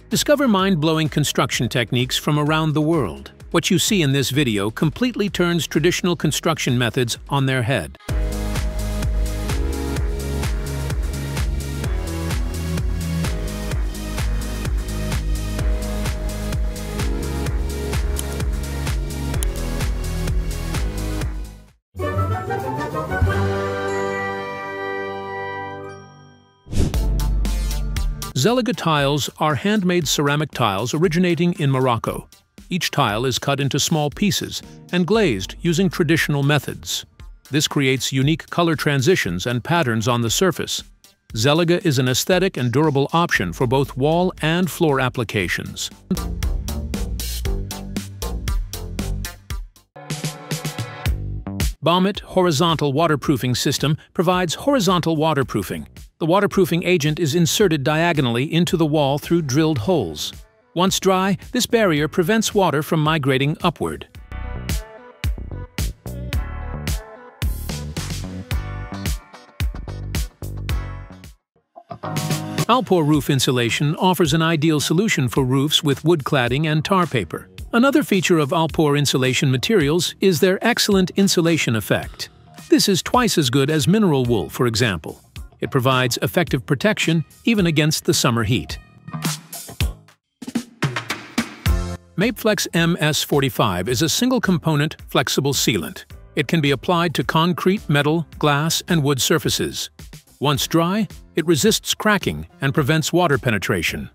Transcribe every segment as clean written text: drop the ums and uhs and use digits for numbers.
Discover mind-blowing construction techniques from around the world. What you see in this video completely turns traditional construction methods on their head. Zeliga tiles are handmade ceramic tiles originating in Morocco. Each tile is cut into small pieces and glazed using traditional methods. This creates unique color transitions and patterns on the surface. Zeliga is an aesthetic and durable option for both wall and floor applications. Baumit Horizontal Waterproofing System provides horizontal waterproofing. The waterproofing agent is inserted diagonally into the wall through drilled holes. Once dry, this barrier prevents water from migrating upward. Alpor roof insulation offers an ideal solution for roofs with wood cladding and tar paper. Another feature of Alpor insulation materials is their excellent insulation effect. This is twice as good as mineral wool, for example. It provides effective protection even against the summer heat. Mapeflex MS45 is a single-component, flexible sealant. It can be applied to concrete, metal, glass, and wood surfaces. Once dry, it resists cracking and prevents water penetration.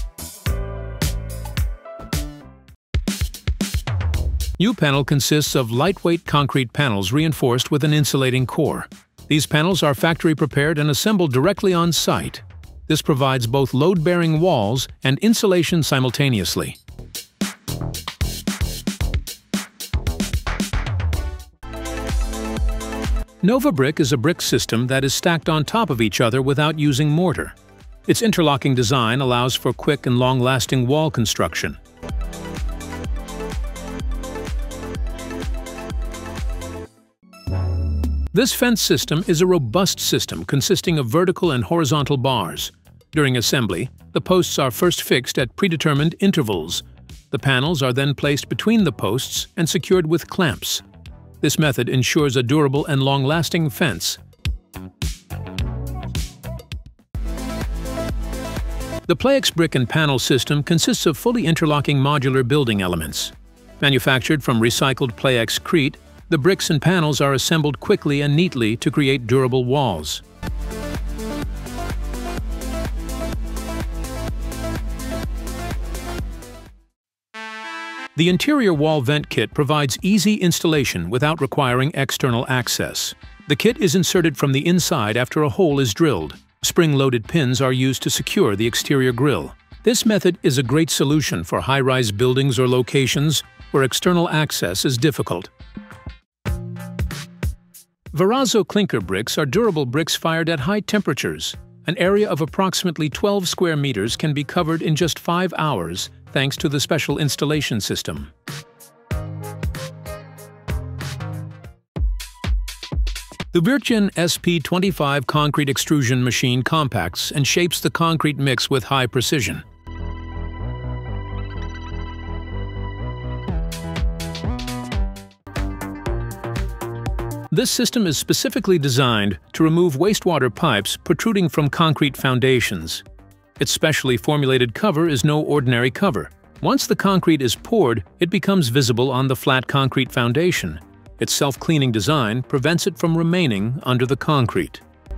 U-panel consists of lightweight concrete panels reinforced with an insulating core. These panels are factory-prepared and assembled directly on site. This provides both load-bearing walls and insulation simultaneously. Nova Brick is a brick system that is stacked on top of each other without using mortar. Its interlocking design allows for quick and long-lasting wall construction. This fence system is a robust system consisting of vertical and horizontal bars. During assembly, the posts are first fixed at predetermined intervals. The panels are then placed between the posts and secured with clamps. This method ensures a durable and long-lasting fence. The Plex brick and panel system consists of fully interlocking modular building elements. Manufactured from recycled Plexcrete, the bricks and panels are assembled quickly and neatly to create durable walls. The interior wall vent kit provides easy installation without requiring external access. The kit is inserted from the inside after a hole is drilled. Spring-loaded pins are used to secure the exterior grille. This method is a great solution for high-rise buildings or locations where external access is difficult. Verrazzo clinker bricks are durable bricks fired at high temperatures. An area of approximately 12 square meters can be covered in just 5 hours thanks to the special installation system. The Virgin SP25 concrete extrusion machine compacts and shapes the concrete mix with high precision. This system is specifically designed to remove wastewater pipes protruding from concrete foundations. Its specially formulated cover is no ordinary cover. Once the concrete is poured, it becomes visible on the flat concrete foundation. Its self-cleaning design prevents it from remaining under the concrete.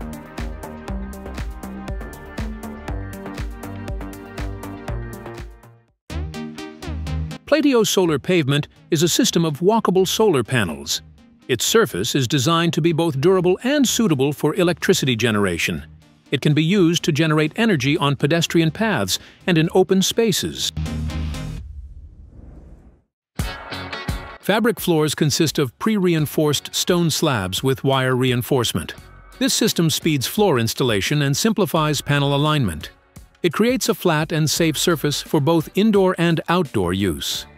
Platio Solar Pavement is a system of walkable solar panels. Its surface is designed to be both durable and suitable for electricity generation. It can be used to generate energy on pedestrian paths and in open spaces. Fabric floors consist of pre-reinforced stone slabs with wire reinforcement. This system speeds floor installation and simplifies panel alignment. It creates a flat and safe surface for both indoor and outdoor use.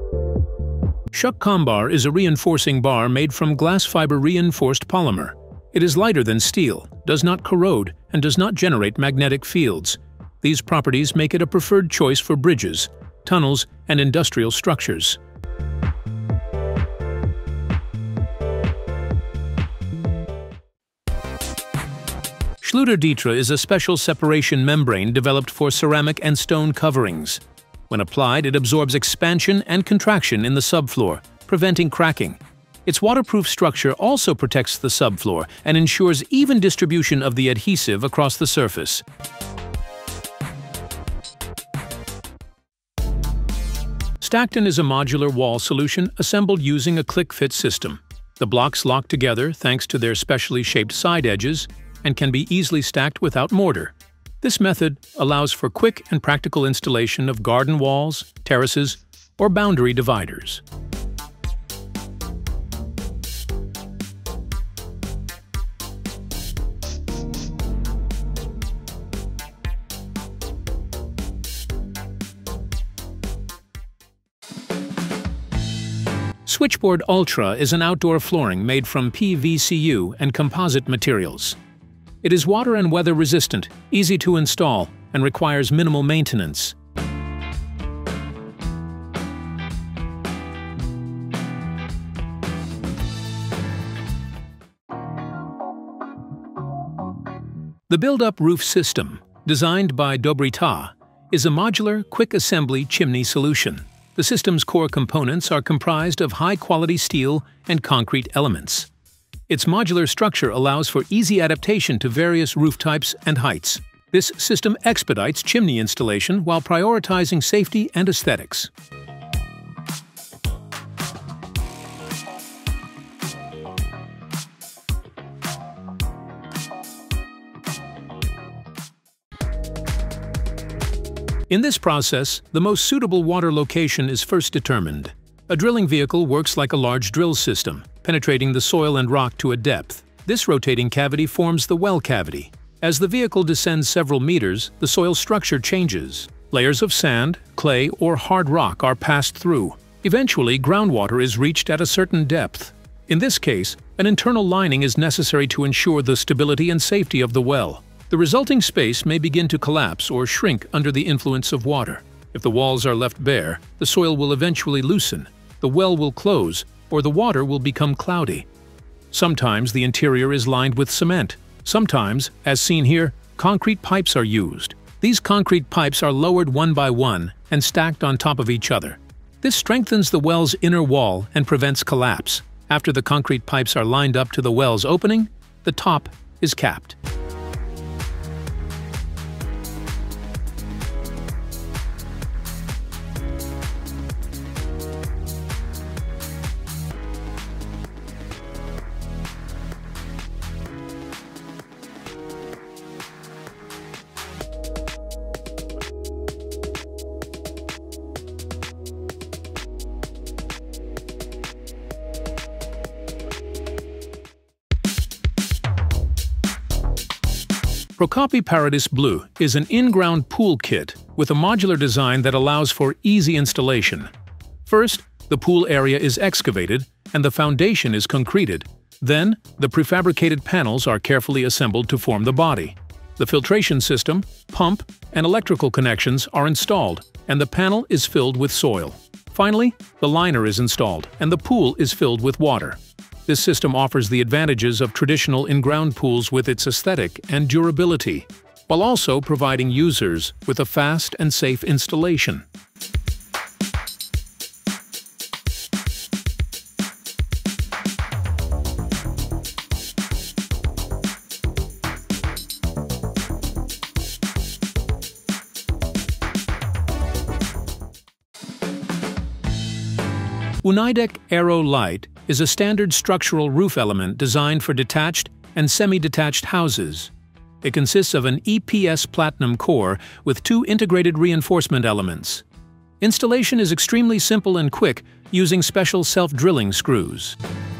Shuck Combar is a reinforcing bar made from glass fiber reinforced polymer. It is lighter than steel, does not corrode, and does not generate magnetic fields. These properties make it a preferred choice for bridges, tunnels, and industrial structures. Schluter-Dietre is a special separation membrane developed for ceramic and stone coverings. When applied, it absorbs expansion and contraction in the subfloor, preventing cracking. Its waterproof structure also protects the subfloor and ensures even distribution of the adhesive across the surface. Stackton is a modular wall solution assembled using a click-fit system. The blocks lock together thanks to their specially shaped side edges and can be easily stacked without mortar. This method allows for quick and practical installation of garden walls, terraces, or boundary dividers. Switchboard Ultra is an outdoor flooring made from PVCU and composite materials. It is water and weather resistant, easy to install, and requires minimal maintenance. The build-up roof system, designed by Dobrita, is a modular, quick-assembly chimney solution. The system's core components are comprised of high-quality steel and concrete elements. Its modular structure allows for easy adaptation to various roof types and heights. This system expedites chimney installation while prioritizing safety and aesthetics. In this process, the most suitable water location is first determined. A drilling vehicle works like a large drill system, penetrating the soil and rock to a depth. This rotating cavity forms the well cavity. As the vehicle descends several meters, the soil structure changes. Layers of sand, clay, or hard rock are passed through. Eventually, groundwater is reached at a certain depth. In this case, an internal lining is necessary to ensure the stability and safety of the well. The resulting space may begin to collapse or shrink under the influence of water. If the walls are left bare, the soil will eventually loosen, the well will close, or the water will become cloudy. Sometimes the interior is lined with cement. Sometimes, as seen here, concrete pipes are used. These concrete pipes are lowered one by one and stacked on top of each other. This strengthens the well's inner wall and prevents collapse. After the concrete pipes are lined up to the well's opening, the top is capped. Procopi Paradis Blue is an in-ground pool kit with a modular design that allows for easy installation. First, the pool area is excavated and the foundation is concreted. Then, the prefabricated panels are carefully assembled to form the body. The filtration system, pump, and electrical connections are installed, and the panel is filled with soil. Finally, the liner is installed and the pool is filled with water. This system offers the advantages of traditional in-ground pools with its aesthetic and durability, while also providing users with a fast and safe installation. Unidec Aero Light is a standard structural roof element designed for detached and semi-detached houses. It consists of an EPS platinum core with 2 integrated reinforcement elements. Installation is extremely simple and quick using special self-drilling screws.